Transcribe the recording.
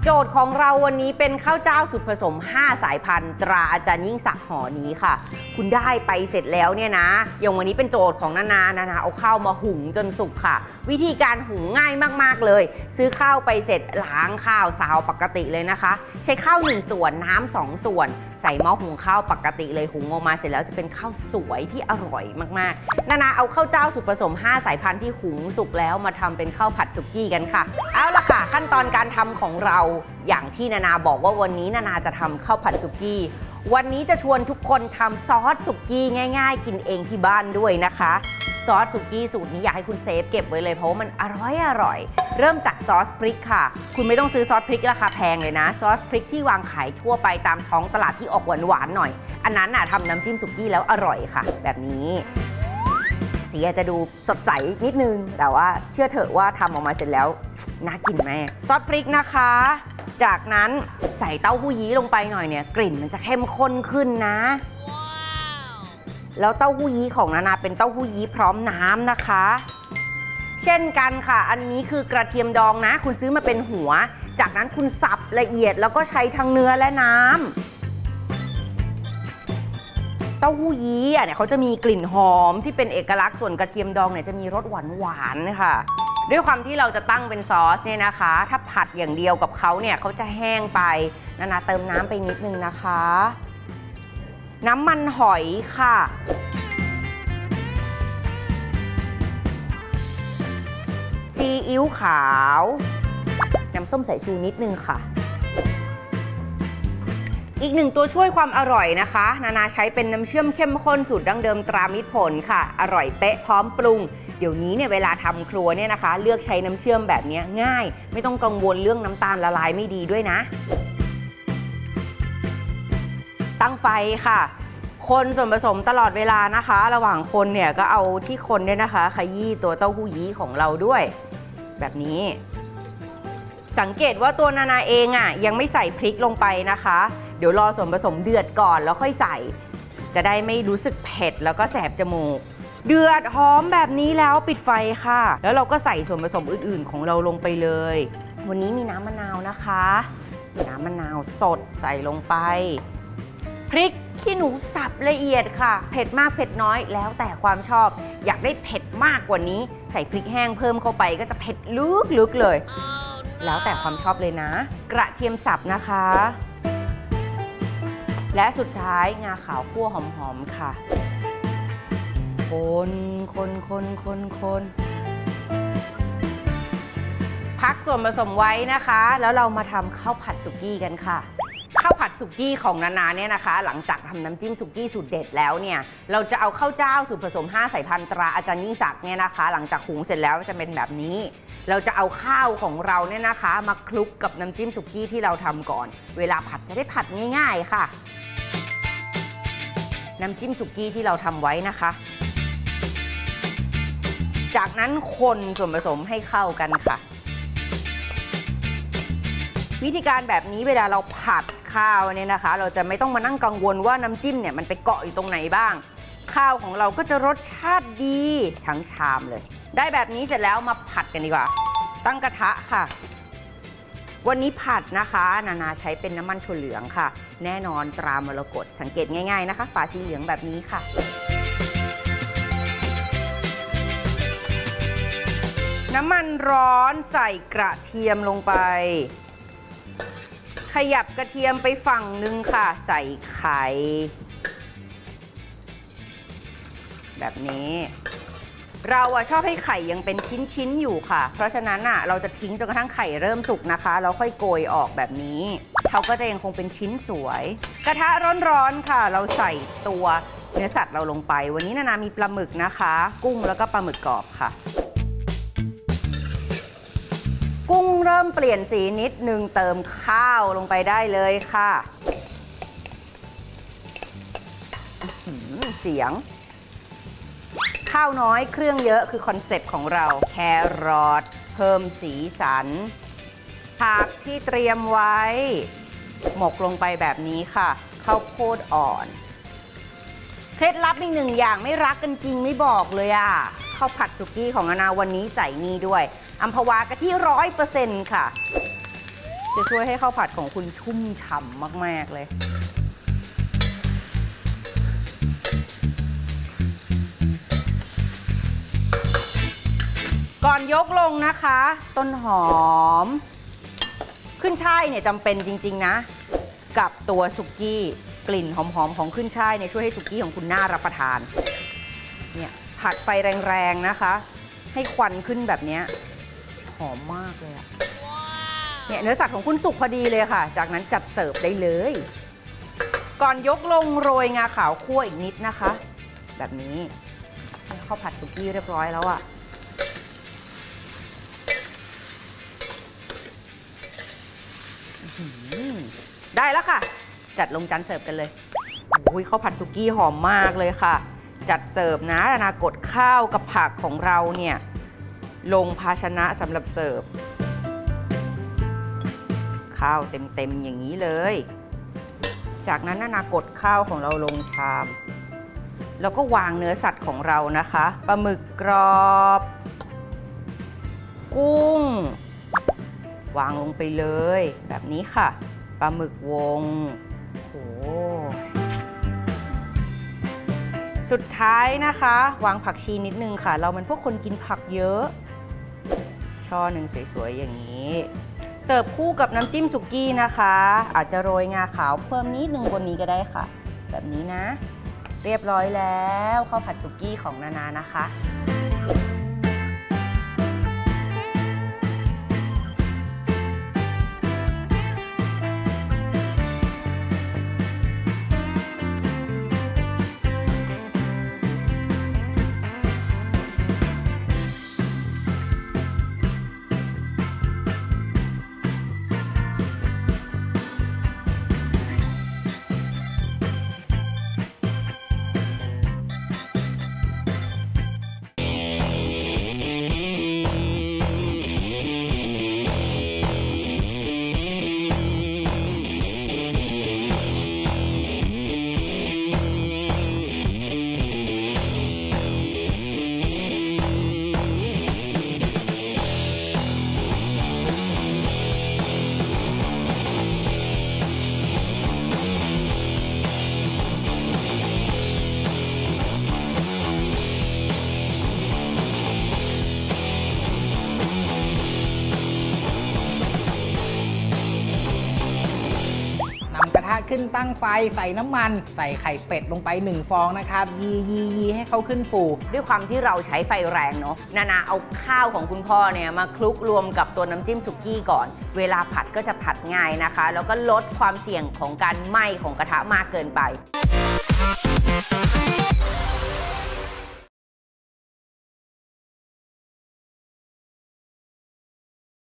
โจทย์ของเราวันนี้เป็นข้าวเจ้าสูตรผสม5สายพันธุ์ตราอาจารย์ยิ่งศักดิ์ห่อนี้ค่ะคุณได้ไปเสร็จแล้วเนี่ยนะอย่างวันนี้เป็นโจทย์ของนาเอาข้าวมาหุงจนสุกค่ะวิธีการหุงง่ายมากๆเลยซื้อข้าวไปเสร็จล้างข้าวซาวปกติเลยนะคะใช้ข้าว1ส่วนน้ำ2ส่วนใส่หม้อหุงข้าวปกติเลยหุงออกมาเสร็จแล้วจะเป็นข้าวสวยที่อร่อยมากๆนาเอาข้าวเจ้าสูตรผสม5สายพันธุ์ที่หุงสุกแล้วมาทำเป็นข้าวผัดสุกี้กันค่ะเอาล่ะค่ะขั้นตอนการทำของเราอย่างที่นาบอกว่าวันนี้นาจะทำข้าวผัดสุกี้วันนี้จะชวนทุกคนทำซอสสุกี้ง่ายๆกินเองที่บ้านด้วยนะคะซอสสุกี้สูตรนี้อยากให้คุณเซฟเก็บไว้เลยเพราะว่ามันอร่อยเริ่มจากซอสพริกค่ะคุณไม่ต้องซื้อซอสพริกราคาแพงเลยนะซอสพริกที่วางขายทั่วไปตามท้องตลาดที่ออกหวานๆหน่อยอันนั้นทำน้ำจิ้มสุกี้แล้วอร่อยค่ะแบบนี้สีอาจจะดูสดใสนิดนึงแต่ว่าเชื่อเถอะว่าทำออกมาเสร็จแล้วน่ากินแม่ซอสพริกนะคะจากนั้นใส่เต้าหู้ยี้ลงไปหน่อยเนี่ยกลิ่นมันจะเข้มข้นขึ้นนะแล้วเต้าหู้ยี้ของนาเป็นเต้าหู้ยี้พร้อมน้ำนะคะเช่นกันค่ะอันนี้คือกระเทียมดองนะคุณซื้อมาเป็นหัวจากนั้นคุณสับละเอียดแล้วก็ใช้ทั้งเนื้อและน้ำเต้าหู้ยี้เนี่ยเขาจะมีกลิ่นหอมที่เป็นเอกลักษณ์ส่วนกระเทียมดองเนี่ยจะมีรสหวานๆค่ะด้วยความที่เราจะตั้งเป็นซอสเนี่ยนะคะถ้าผัดอย่างเดียวกับเขาเนี่ยเขาจะแห้งไปนาเติมน้ำไปนิดนึงนะคะน้ำมันหอยค่ะซีอิ๊วขาวน้ำส้มสายชูนิดนึงค่ะอีกหนึ่งตัวช่วยความอร่อยนะคะนาใช้เป็นน้ำเชื่อมเข้มข้นสูตรดั้งเดิมตรามิตรผลค่ะอร่อยเป๊ะพร้อมปรุงเดี๋ยวนี้เนี่ยเวลาทำครัวเนี่ยนะคะเลือกใช้น้ำเชื่อมแบบนี้ง่ายไม่ต้องกังวลเรื่องน้ำตาลละลายไม่ดีด้วยนะตั้งไฟค่ะคนส่วนผสมตลอดเวลานะคะระหว่างคนเนี่ยก็เอาที่คนเนี่ยนะคะขยี้ตัวเต้าหู้ยี้ของเราด้วยแบบนี้สังเกตว่าตัวนาเองยังไม่ใส่พริกลงไปนะคะเดี๋ยวรอส่วนผสมเดือดก่อนแล้วค่อยใส่จะได้ไม่รู้สึกเผ็ดแล้วก็แสบจมูกเดือดหอมแบบนี้แล้วปิดไฟค่ะแล้วเราก็ใส่ส่วนผสมอื่นๆของเราลงไปเลยวันนี้มีน้ำมะนาวนะคะน้ำมะนาวสดใส่ลงไปพริกขี้หนูสับละเอียดค่ะเผ็ดมากเผ็ดน้อยแล้วแต่ความชอบอยากได้เผ็ดมากกว่านี้ใส่พริกแห้งเพิ่มเข้าไปก็จะเผ็ดลึกๆเลยแล้วแต่ความชอบเลยนะกระเทียมสับนะคะและสุดท้ายงาขาวคั่วหอมๆค่ะคนพักส่วนผสมไว้นะคะแล้วเรามาทำข้าวผัดสุกี้กันค่ะข้าวผัดสุกี้ของนาเนี่ยนะคะหลังจากทำน้ำจิ้มสุกี้สูตรเด็ดแล้วเนี่ยเราจะเอาข้าวเจ้าสูตรผสม5สายพันธุ์ตราอาจารย์ยิ่งศักดิ์เนี่ยนะคะหลังจากหุงเสร็จแล้วจะเป็นแบบนี้เราจะเอาข้าวของเราเนี่ยนะคะมาคลุกกับน้ำจิ้มสุกี้ที่เราทำก่อนเวลาผัดจะได้ผัดง่ายๆค่ะน้ำจิ้มสุกี้ที่เราทำไว้นะคะจากนั้นคนส่วนผสมให้เข้ากันค่ะวิธีการแบบนี้เวลาเราผัดข้าวเนี่ยนะคะเราจะไม่ต้องมานั่งกังวลว่าน้ำจิ้มเนี่ยมันไปเกาะอยู่ตรงไหนบ้างข้าวของเราก็จะรสชาติดีทั้งชามเลยได้แบบนี้เสร็จแล้วมาผัดกันดีกว่าตั้งกระทะค่ะวันนี้ผัดนะคะนาใช้เป็นน้ำมันถั่วเหลืองค่ะแน่นอนตรามรกตสังเกตง่ายๆนะคะฝาสีเหลืองแบบนี้ค่ะน้ำมันร้อนใส่กระเทียมลงไปขยับกระเทียมไปฝั่งนึงค่ะใส่ไข่แบบนี้เราชอบให้ไข่ยังเป็นชิ้นๆอยู่ค่ะเพราะฉะนั้นเราจะทิ้งจนกระทั่งไข่เริ่มสุกนะคะแล้วค่อยโกยออกแบบนี้เขาก็จะยังคงเป็นชิ้นสวยกระทะร้อนๆค่ะเราใส่ตัวเนื้อสัตว์เราลงไปวันนี้นามีปลาหมึกนะคะกุ้งแล้วก็ปลาหมึกกรอบค่ะกุ้งเริ่มเปลี่ยนสีนิดนึงเติมข้าวลงไปได้เลยค่ะเสียงข้าวน้อยเครื่องเยอะคือคอนเซ็ปต์ของเราแครอทเพิ่มสีสันผักที่เตรียมไว้หมกลงไปแบบนี้ค่ะข้าวโพดอ่อนเคล็ดลับอีกหนึ่งอย่างไม่รักกันจริงไม่บอกเลยข้าวผัดสุกี้ของนาวันนี้ใส่นี่ด้วยอัมพวากะทิ100%ค่ะจะช่วยให้ข้าวผัดของคุณชุ่มฉ่ำมากๆเลยก่อนยกลงนะคะต้นหอมขึ้นช่ายเนี่ยจำเป็นจริงๆนะกับตัวสุกี้กลิ่นหอมๆของขึ้นช่ายเนี่ยช่วยให้สุกี้ของคุณน่ารับประทานเนี่ยผัดไฟแรงๆนะคะให้ควันขึ้นแบบนี้หอมมากเลยอะเนี่ยเนื้อสัตว์ของคุณสุกพอดีเลยค่ะจากนั้นจัดเสิร์ฟได้เลยก่อนยกลงโรยงาขาวคั่วอีกนิดนะคะแบบนี้ข้าวผัดสุกี้เรียบร้อยแล้วอะได้แล้วค่ะจัดลงจานเสิร์ฟกันเลยอุ้ยข้าวผัดสุกี้หอมมากเลยค่ะจัดเสิร์ฟนะนากดข้าวกับผักของเราเนี่ยลงภาชนะสำหรับเสิร์ฟข้าวเต็มๆอย่างนี้เลยจากนั้นนากดข้าวของเราลงชามแล้วก็วางเนื้อสัตว์ของเรานะคะปลาหมึกกรอบกุ้งวางลงไปเลยแบบนี้ค่ะปลาหมึกวงโหสุดท้ายนะคะวางผักชีนิดนึงค่ะเรามันพวกคนกินผักเยอะช่อหนึ่งสวยๆอย่างนี้เสิร์ฟคู่กับน้ำจิ้มสุกี้นะคะอาจจะโรยงาขาวเพิ่มนิดนึงบนนี้ก็ได้ค่ะแบบนี้นะเรียบร้อยแล้วข้าวผัดสุกี้ของนานานะคะขึ้นตั้งไฟใส่น้ำมันใส่ไข่เป็ดลงไป1ฟองนะครับยีให้เขาขึ้นฟูด้วยความที่เราใช้ไฟแรงเนาะนาเอาข้าวของคุณพ่อเนี่ยมาคลุกรวมกับตัวน้ำจิ้มสุกี้ก่อนเวลาผัดก็จะผัดง่ายนะคะแล้วก็ลดความเสี่ยงของการไหม้ของกระทะมากเกินไป